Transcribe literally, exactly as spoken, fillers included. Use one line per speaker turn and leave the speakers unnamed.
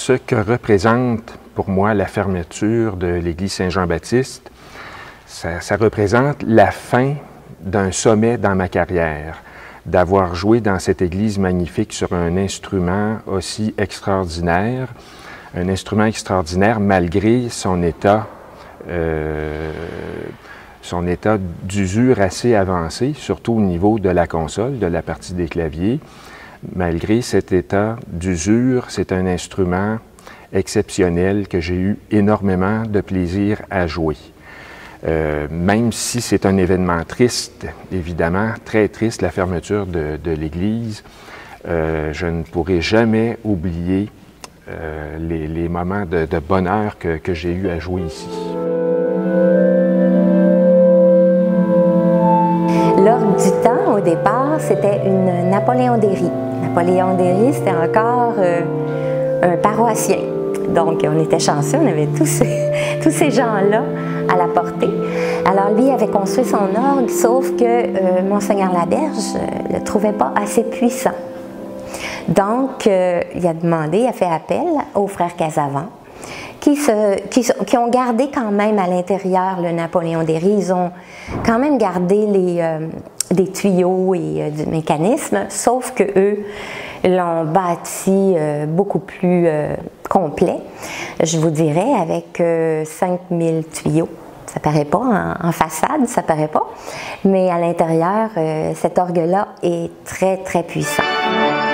ce que représente pour moi la fermeture de l'église Saint-Jean-Baptiste, ça, ça représente la fin d'un sommet dans ma carrière, d'avoir joué dans cette église magnifique sur un instrument aussi extraordinaire, un instrument extraordinaire malgré son état, euh, son état d'usure assez avancé, surtout au niveau de la console, de la partie des claviers. Malgré cet état d'usure, c'est un instrument exceptionnel que j'ai eu énormément de plaisir à jouer. Euh, même si c'est un événement triste, évidemment, très triste, la fermeture de, de l'Église, euh, je ne pourrai jamais oublier euh, les, les moments de, de bonheur que, que j'ai eu à jouer ici.
L'orgue du temps, au départ, c'était une Napoléon Déry. Napoléon Déry, c'était encore euh, un paroissien. Donc, on était chanceux, on avait tous ces, tous ces gens-là à la portée. Alors, lui avait construit son orgue, sauf que euh, Monseigneur Laberge ne le trouvait pas assez puissant. Donc, euh, il a demandé, il a fait appel aux frères Casavant, qui, se, qui, qui ont gardé quand même à l'intérieur le Napoléon Déry. Ils ont quand même gardé les, euh, des tuyaux et euh, du mécanisme, sauf que eux l'ont bâti euh, beaucoup plus euh, complet, je vous dirais, avec euh, cinq mille tuyaux. Ça paraît pas, en, en façade, ça paraît pas, mais à l'intérieur, euh, cet orgue-là est très, très puissant.